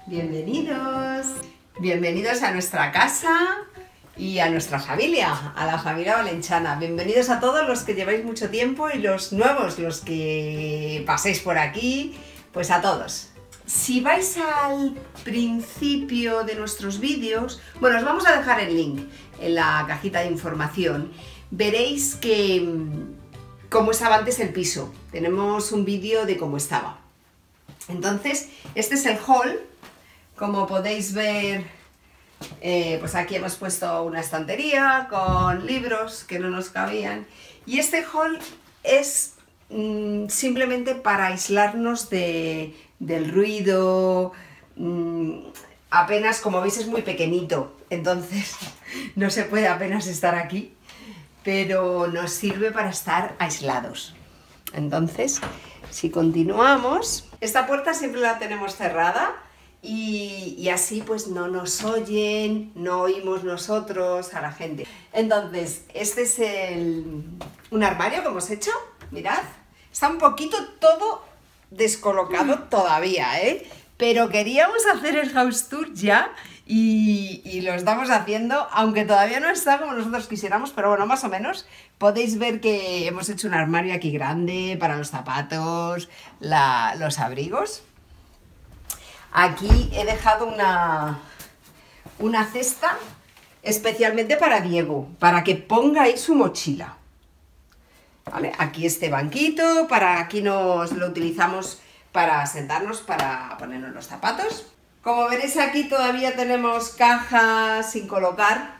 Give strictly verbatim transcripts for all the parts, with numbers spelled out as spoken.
Bienvenidos, bienvenidos a nuestra casa y a nuestra familia, a la familia valenciana. Bienvenidos a todos los que lleváis mucho tiempo y los nuevos, los que paséis por aquí, pues a todos. Si vais al principio de nuestros vídeos, bueno, os vamos a dejar el link en la cajita de información. Veréis que cómo estaba antes el piso. Tenemos un vídeo de cómo estaba. Entonces, este es el hall. Como podéis ver, eh, pues aquí hemos puesto una estantería con libros que no nos cabían. Y este hall es mmm, simplemente para aislarnos de, del ruido. Mmm, apenas, como veis, es muy pequeñito, entonces no se puede apenas estar aquí, pero nos sirve para estar aislados. Entonces, si continuamos, esta puerta siempre la tenemos cerrada. Y, y así pues no nos oyen, no oímos nosotros a la gente. Entonces, este es el, un armario que hemos hecho, mirad. Está un poquito todo descolocado todavía, ¿eh? Pero queríamos hacer el house tour ya y, y lo estamos haciendo, aunque todavía no está como nosotros quisiéramos, pero bueno, más o menos. Podéis ver que hemos hecho un armario aquí grande para los zapatos, la, los abrigos. Aquí he dejado una, una cesta especialmente para Diego, para que ponga ahí su mochila. ¿Vale? Aquí este banquito, para aquí nos lo utilizamos para sentarnos, para ponernos los zapatos. Como veréis, aquí todavía tenemos cajas sin colocar,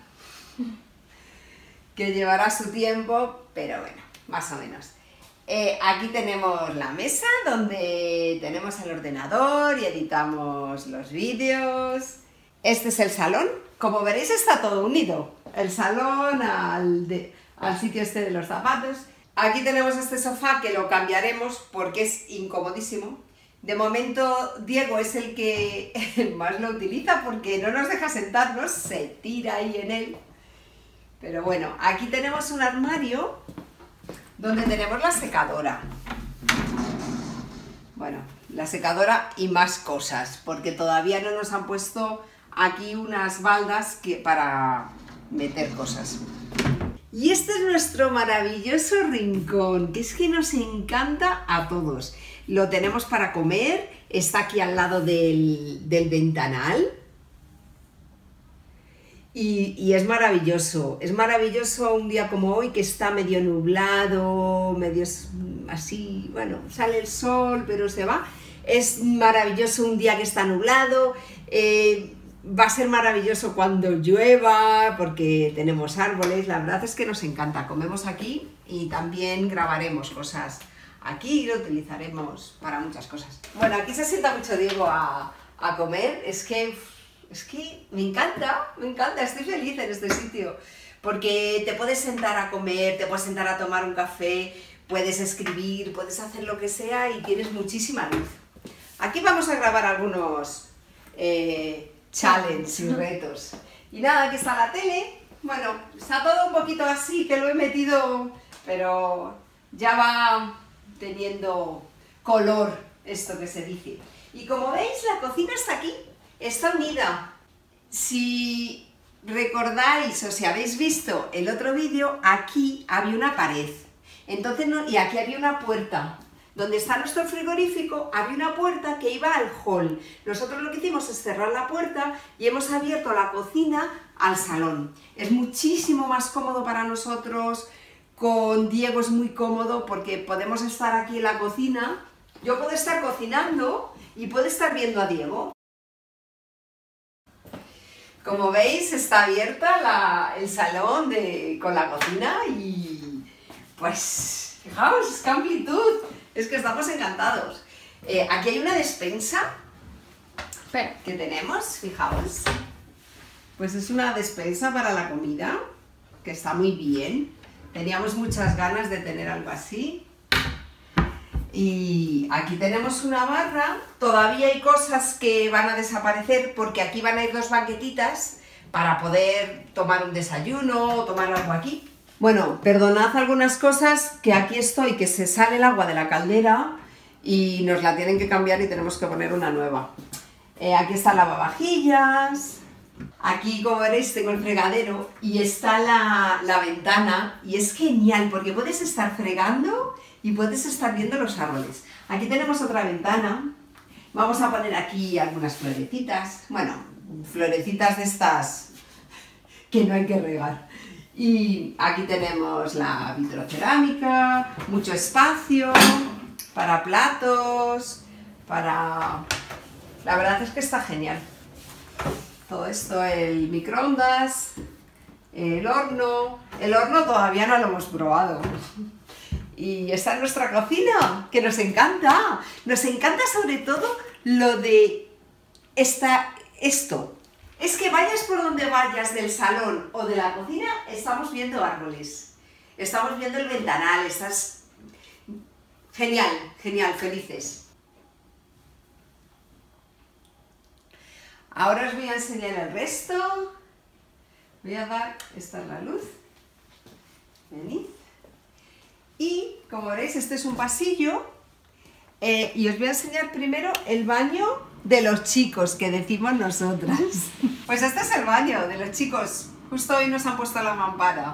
que llevará su tiempo, pero bueno, más o menos. Eh, aquí tenemos la mesa donde tenemos el ordenador y editamos los vídeos. Este es el salón. Como veréis, está todo unido. El salón al, de, al sitio este de los zapatos. Aquí tenemos este sofá que lo cambiaremos porque es incomodísimo. De momento Diego es el que más lo utiliza porque no nos deja sentarnos, se tira ahí en él. Pero bueno, aquí tenemos un armario donde tenemos la secadora. Bueno, la secadora y más cosas, porque todavía no nos han puesto aquí unas baldas que, para meter cosas. Y este es nuestro maravilloso rincón, que es que nos encanta a todos. Lo tenemos para comer, está aquí al lado del, del ventanal. Y, y es maravilloso, es maravilloso un día como hoy que está medio nublado, medio así, bueno, sale el sol pero se va. Es maravilloso un día que está nublado, eh, va a ser maravilloso cuando llueva porque tenemos árboles, la verdad es que nos encanta. Comemos aquí y también grabaremos cosas aquí y lo utilizaremos para muchas cosas. Bueno, aquí se sienta mucho Diego a, a comer, es que... Es que me encanta, me encanta, estoy feliz en este sitio, porque te puedes sentar a comer, te puedes sentar a tomar un café, puedes escribir, puedes hacer lo que sea y tienes muchísima luz. Aquí vamos a grabar algunos eh, challenges y retos. Y nada, aquí está la tele, bueno, está todo un poquito así, que lo he metido, pero ya va teniendo color esto que se dice. Y como veis, la cocina está aquí. Está unida. Si recordáis o si habéis visto el otro vídeo, aquí había una pared. Entonces, no, y aquí había una puerta. Donde está nuestro frigorífico, había una puerta que iba al hall. Nosotros lo que hicimos es cerrar la puerta y hemos abierto la cocina al salón. Es muchísimo más cómodo para nosotros. Con Diego es muy cómodo porque podemos estar aquí en la cocina. Yo puedo estar cocinando y puedo estar viendo a Diego. Como veis, está abierta la, el salón de, con la cocina y pues, fijaos, qué amplitud, es que estamos encantados. Eh, aquí hay una despensa que tenemos, fijaos, pues es una despensa para la comida, que está muy bien. Teníamos muchas ganas de tener algo así. Y aquí tenemos una barra, todavía hay cosas que van a desaparecer porque aquí van a ir dos banquetitas para poder tomar un desayuno o tomar algo aquí. Bueno, perdonad algunas cosas que aquí estoy, que se sale el agua de la caldera y nos la tienen que cambiar y tenemos que poner una nueva. Eh, aquí está el lavavajillas. Aquí, como veréis, tengo el fregadero y está la, la ventana. Y es genial porque puedes estar fregando y puedes estar viendo los árboles. Aquí tenemos otra ventana. Vamos a poner aquí algunas florecitas. Bueno, florecitas de estas que no hay que regar. Y aquí tenemos la vitrocerámica, mucho espacio para platos, para... La verdad es que está genial. Todo esto, el microondas, el horno... El horno todavía no lo hemos probado. Y está en nuestra cocina, que nos encanta. Nos encanta sobre todo lo de esta, esto. Es que vayas por donde vayas del salón o de la cocina, estamos viendo árboles. Estamos viendo el ventanal, estás... Genial, genial, felices. Ahora os voy a enseñar el resto. Voy a dar... Esta es la luz. Venid. Y, como veréis, este es un pasillo. Eh, y os voy a enseñar primero el baño de los chicos, que decimos nosotras. Pues este es el baño de los chicos. Justo hoy nos han puesto la mampara.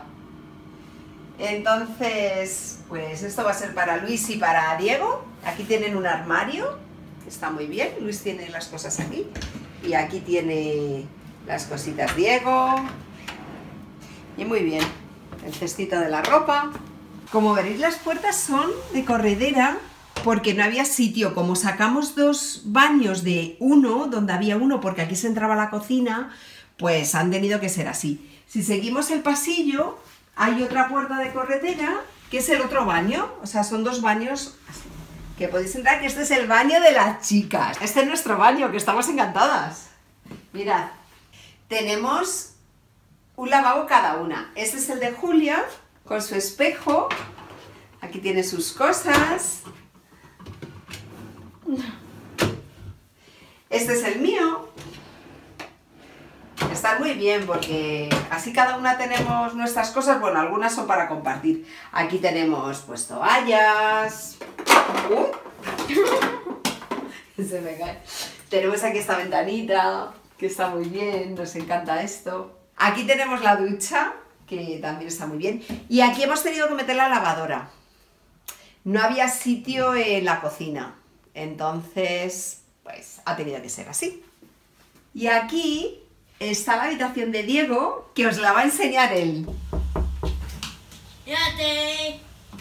Entonces, pues esto va a ser para Luis y para Diego. Aquí tienen un armario, que está muy bien. Luis tiene las cosas aquí. Y aquí tiene las cositas Diego. Y muy bien. El cestito de la ropa. Como veréis, las puertas son de corredera porque no había sitio. Como sacamos dos baños de uno, donde había uno porque aquí se entraba a la cocina, pues han tenido que ser así. Si seguimos el pasillo, hay otra puerta de corredera que es el otro baño. O sea, son dos baños que podéis entrar, que este es el baño de las chicas. Este es nuestro baño, que estamos encantadas. Mirad, tenemos un lavabo cada una. Este es el de Julia, con su espejo. Aquí tiene sus cosas. Este es el mío. Está muy bien porque así cada una tenemos nuestras cosas. Bueno, algunas son para compartir. Aquí tenemos pues toallas. Uh. Se me cae. Tenemos aquí esta ventanita que está muy bien, nos encanta esto. Aquí tenemos la ducha, que también está muy bien. Y aquí hemos tenido que meter la lavadora. No había sitio en la cocina. Entonces, pues ha tenido que ser así. Y aquí está la habitación de Diego, que os la va a enseñar él. ¡Fíjate!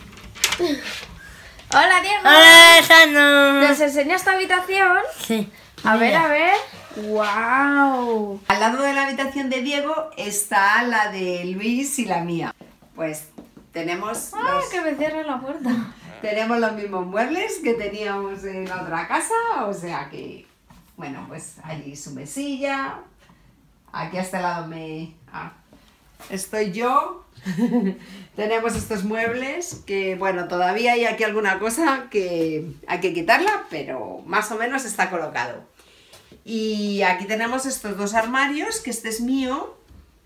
Hola, Diego. ¡Hola, Sano! ¿Nos enseña esta habitación? Sí. A ver, Mira. a ver. ¡Wow! Al lado de la habitación de Diego está la de Luis y la mía. Pues tenemos ¡Ay, los... que me cierre la puerta! Tenemos los mismos muebles que teníamos en la otra casa, o sea que, bueno, pues allí su mesilla, aquí a este lado me... ah, estoy yo, tenemos estos muebles que, bueno, todavía hay aquí alguna cosa que hay que quitarla, pero más o menos está colocado. Y aquí tenemos estos dos armarios, que este es mío.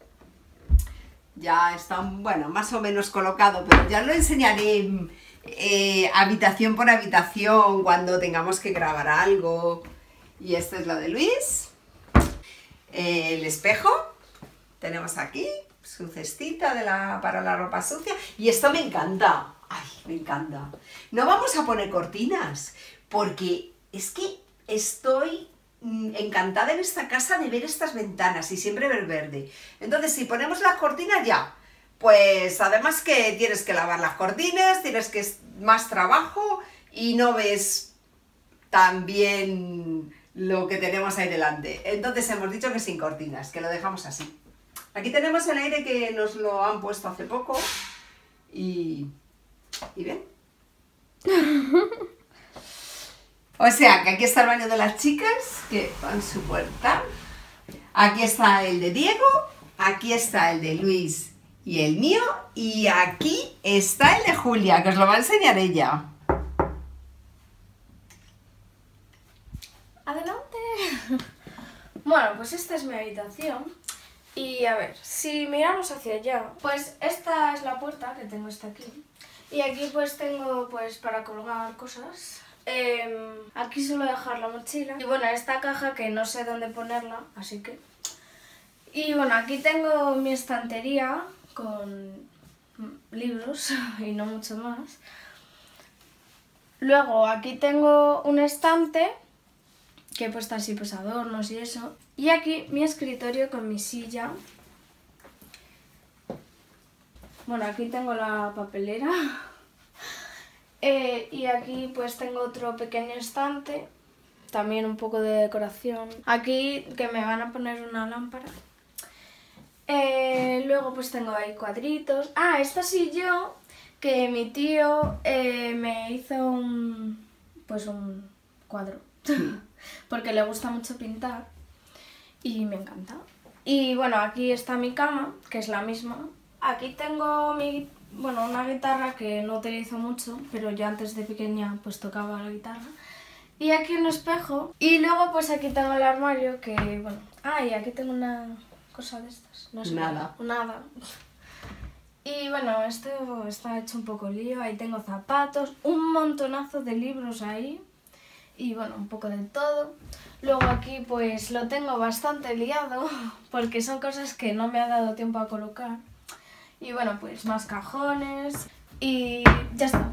Ya están, bueno, más o menos colocado, pero ya lo enseñaré eh, habitación por habitación cuando tengamos que grabar algo. Y esto es lo de Luis. Eh, el espejo. Tenemos aquí su cestita de la, para la ropa sucia. Y esto me encanta. Ay, me encanta. No vamos a poner cortinas, porque es que estoy encantada en esta casa de ver estas ventanas y siempre ver verde. Entonces, si ponemos las cortinas ya, pues además que tienes que lavar las cortinas, tienes que más trabajo y no ves tan bien lo que tenemos ahí delante. Entonces hemos dicho que sin cortinas, que lo dejamos así. Aquí tenemos el aire que nos lo han puesto hace poco y, y bien. O sea, que aquí está el baño de las chicas, que van su puerta. Aquí está el de Diego, aquí está el de Luis y el mío, y aquí está el de Julia, que os lo va a enseñar ella. ¡Adelante! Bueno, pues esta es mi habitación. Y a ver, si miramos hacia allá, pues esta es la puerta, que tengo esta aquí. Y aquí pues tengo pues para colgar cosas. Eh, aquí suelo dejar la mochila. Y bueno, esta caja que no sé dónde ponerla, así que... Y bueno, aquí tengo mi estantería con libros y no mucho más. Luego aquí tengo un estante que he puesto así pues adornos y eso. Y aquí mi escritorio con mi silla. Bueno, aquí tengo la papelera. eh, y aquí pues tengo otro pequeño estante. También un poco de decoración. Aquí que me van a poner una lámpara. Eh, luego pues tengo ahí cuadritos. Ah, esta sí yo, que mi tío eh, me hizo un, pues un cuadro, porque le gusta mucho pintar y me encanta. Y bueno, aquí está mi cama, que es la misma. Aquí tengo mi, bueno, una guitarra que no utilizo mucho, pero yo antes de pequeña pues tocaba la guitarra. Y aquí un espejo. Y luego pues aquí tengo el armario que, bueno, ah, y aquí tengo una... cosa de estas, no sé. Nada. Nada. Y bueno, esto está hecho un poco lío, ahí tengo zapatos, un montonazo de libros ahí y bueno, un poco de todo. Luego aquí pues lo tengo bastante liado porque son cosas que no me ha dado tiempo a colocar. Y bueno, pues más cajones y ya está.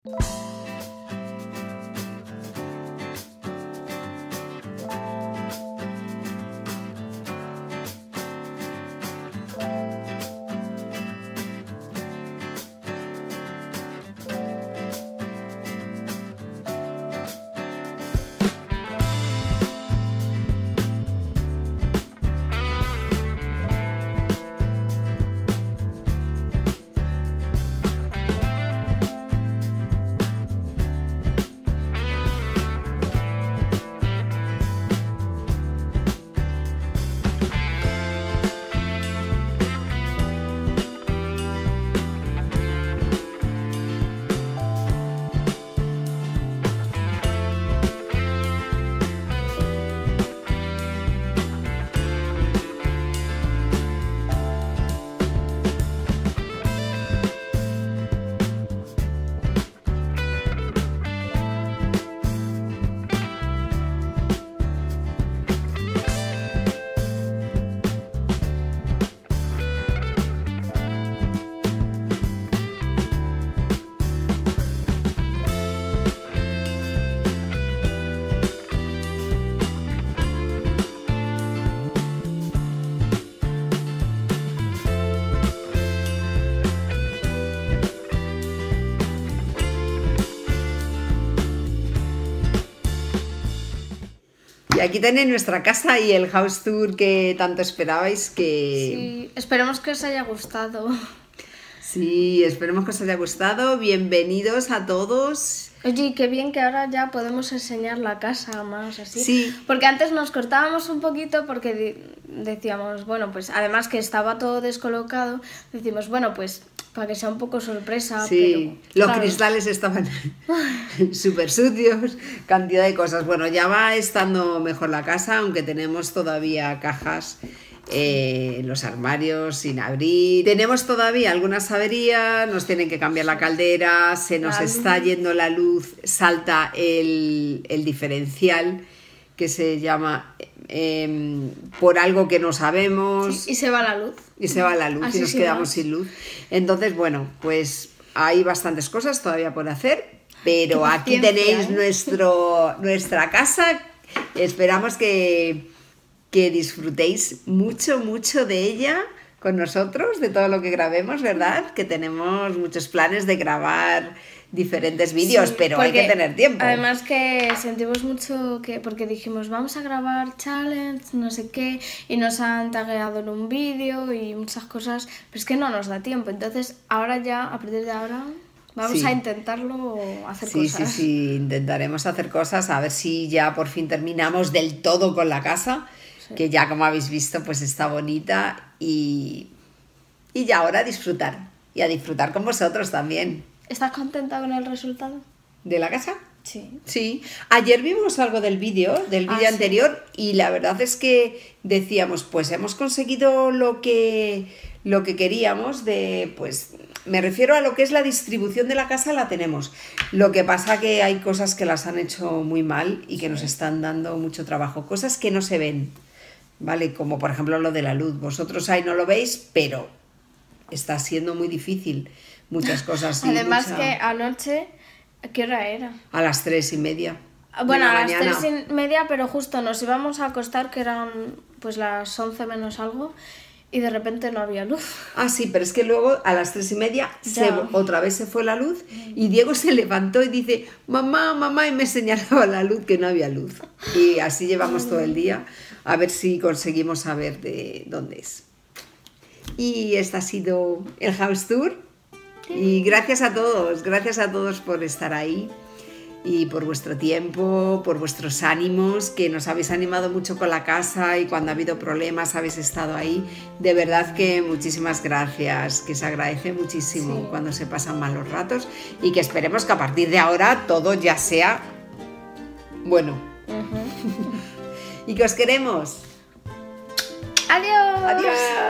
Y aquí tenéis nuestra casa y el house tour que tanto esperabais. Que... Sí, esperemos que os haya gustado. Sí, esperemos que os haya gustado. Bienvenidos a todos. Oye, qué bien que ahora ya podemos enseñar la casa más así. Sí. Porque antes nos cortábamos un poquito porque decíamos, bueno, pues además que estaba todo descolocado, decimos, bueno, pues para que sea un poco sorpresa. Sí, pero, los claro, cristales estaban súper sucios, cantidad de cosas. Bueno, ya va estando mejor la casa, aunque tenemos todavía cajas eh, en los armarios sin abrir. Tenemos todavía algunas averías, nos tienen que cambiar la caldera, se nos La está luz. yendo la luz, salta el, el diferencial que se llama eh, por algo que no sabemos. Sí, y se va la luz. Y se va la luz Así y nos sin quedamos más. sin luz. Entonces, bueno, pues hay bastantes cosas todavía por hacer, pero Qué aquí paciencia, tenéis ¿eh? nuestro, nuestra casa. Esperamos que, que disfrutéis mucho, mucho de ella con nosotros, de todo lo que grabemos, ¿verdad? Que tenemos muchos planes de grabar diferentes vídeos, Sí, pero hay que porque tener tiempo. Además que sentimos mucho que, porque dijimos vamos a grabar challenge, no sé qué, y nos han tagueado en un vídeo y muchas cosas, pero es que no nos da tiempo. Entonces ahora ya, a partir de ahora, vamos Sí. a intentarlo hacer Sí, sí, cosas. sí, intentaremos hacer cosas, a ver si ya por fin terminamos del todo con la casa, Sí. que ya como habéis visto pues está bonita y, y ya ahora a disfrutar, y a disfrutar con vosotros también. ¿Estás contenta con el resultado? ¿De la casa? Sí. Sí, ayer vimos algo del vídeo, del Ah, vídeo sí. anterior, y la verdad es que decíamos, pues hemos conseguido lo que, lo que queríamos de, pues, me refiero a lo que es la distribución de la casa, la tenemos. Lo que pasa que hay cosas que las han hecho muy mal y que nos están dando mucho trabajo, cosas que no se ven, ¿vale? Como por ejemplo lo de la luz. Vosotros ahí no lo veis, pero está siendo muy difícil muchas cosas. sí, Además mucha- que anoche, ¿a qué hora era? A las tres y media. de Bueno, la a las mañana. tres y media, pero justo nos íbamos a acostar, que eran pues las once menos algo, y de repente no había luz. Ah, sí, pero es que luego a las tres y media se, Ya. otra vez se fue la luz y Diego se levantó y dice, mamá, mamá, y me señalaba la luz, que no había luz. Y así llevamos todo el día, a ver si conseguimos saber de dónde es. Y este ha sido el house tour. Y gracias a todos, gracias a todos por estar ahí y por vuestro tiempo, por vuestros ánimos, que nos habéis animado mucho con la casa y cuando ha habido problemas habéis estado ahí. De verdad que muchísimas gracias, que se agradece muchísimo Sí. cuando se pasan malos ratos y que esperemos que a partir de ahora todo ya sea bueno. Y que os queremos. ¡Adiós! Adiós.